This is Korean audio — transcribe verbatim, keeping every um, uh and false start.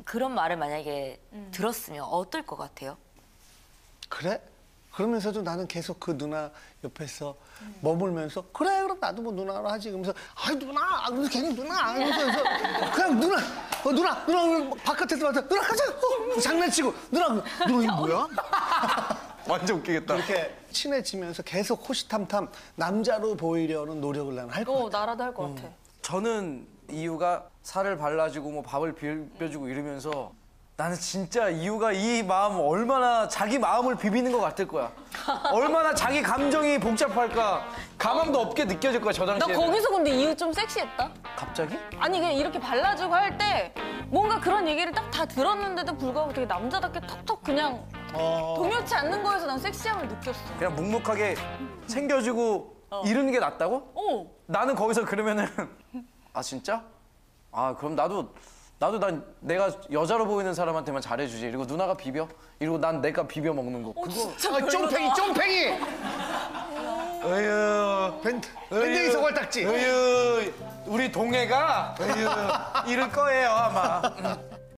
그런 말을 만약에 음. 들었으면 어떨 것 같아요? 그래? 그러면서도 나는 계속 그 누나 옆에서 음. 머물면서 그래 그럼 나도 뭐 누나로 하지 그러면서 아이 누나 그래서 괜히 누나 이러면서 그냥 누나 어, 누나 누나 바깥에서 와서 누나 가자 어, 장난치고 누나 누나 이거 뭐야? 완전 웃기겠다. 이렇게 친해지면서 계속 호시탐탐 남자로 보이려는 노력을 나는 할 것 같아. 어, 나라도 할 것 음. 같아. 저는 이유가 살을 발라주고 뭐 밥을 비벼주고 이러면서 나는 진짜 이유가 이 마음 얼마나 자기 마음을 비비는 것 같을 거야. 얼마나 자기 감정이 복잡할까. 가망도 없게 느껴질 거야, 저 당시에. 나 거기서 근데 이유 좀 섹시했다? 갑자기? 아니 그냥 이렇게 발라주고 할 때 뭔가 그런 얘기를 딱 다 들었는데도 불구하고 되게 남자답게 톡톡 그냥 어... 동요치 않는 거에서 난 섹시함을 느꼈어. 그냥 묵묵하게 챙겨주고 어. 이러는 게 낫다고? 어. 나는 거기서 그러면은 아 진짜? 아 그럼 나도 나도 난 내가 여자로 보이는 사람한테만 잘해주지. 이러고 누나가 비벼? 이러고 난 내가 비벼 먹는 거. 어, 그거 진짜 아, 쫑팽이 쫑팽이. 어휴 밴드 밴댕이 소갈딱지. 어휴 우리 동해가 어휴 이럴 거예요 아마.